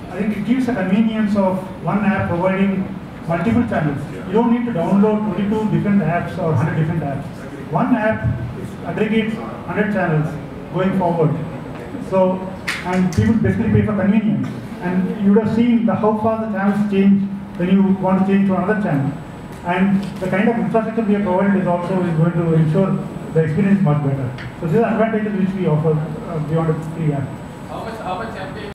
I think it gives the convenience of one app providing multiple channels. You don't need to download 22 different apps or 100 different apps. One app aggregates 100 channels going forward. So, and people basically pay for convenience. And you would have seen how far the channels change when you want to change to another channel. And the kind of infrastructure we have provided is also going to ensure the experience is much better. So these are advantages which we offer beyond a free app. How much MB